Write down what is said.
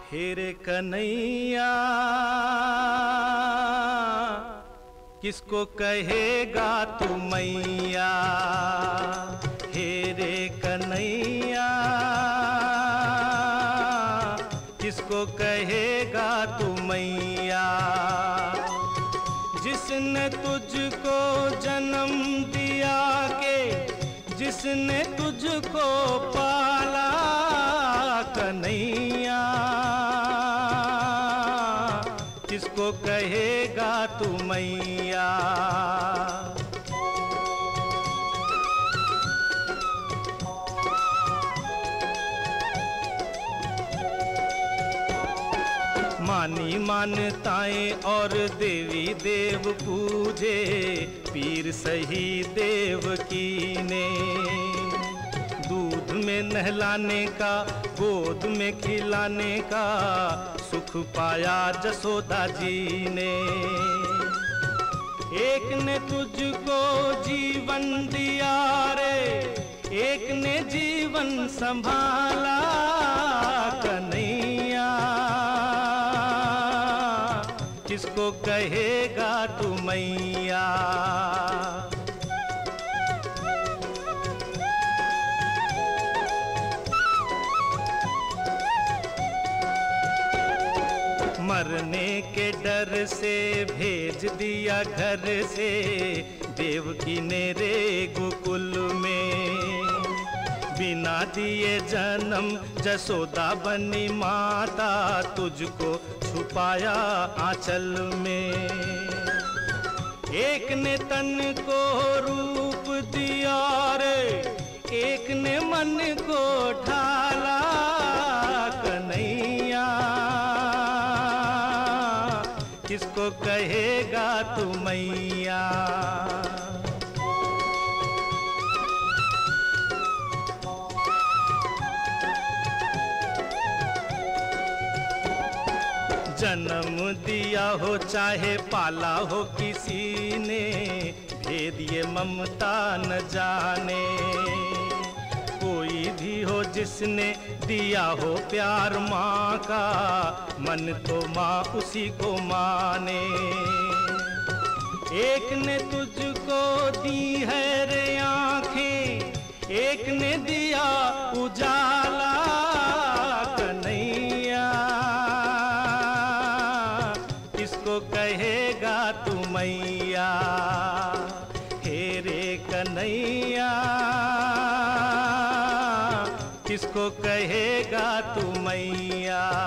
हे रे कन्हैया किसको कहेगा तू मैया, हे रे कन्हैया किसको कहेगा तू मैया। जिसने तुझको जन्म दिया के, जिसने तुझको पाला कन्हैया, किसको कहेगा तू मैया। मानी मान्यताएं और देवी देव पूजे, पीर सही देवकी ने। दूध में नहलाने का, गोद में खिलाने का सुख पाया जसोदा जी ने। एक ने तुझको जीवन दिया रे, एक ने जीवन संभाला कन्हैया, किसको कहेगा तू मैया। मरने के डर से भेज दिया घर से देवकी ने रे गोकुल में। बिना दिए जन्म जसोदा बनी माता, तुझको छुपाया आंचल में। एक ने तन को रूप दिया रे, एक ने मन को ढाला कन्हैया, किसको कहेगा तू मैया। जन्म दिया हो चाहे पाला हो किसी ने, भेद ये ममता न जाने। कोई भी हो जिसने दिया हो प्यार माँ का, मन तो माँ उसी को माने। एक ने तुझको दी है रे आँखें, एक ने दिया उजाला कन्हैया, किसको कहेगा तू मैया। हे रे कन्हैया किसको कहेगा तू मैया।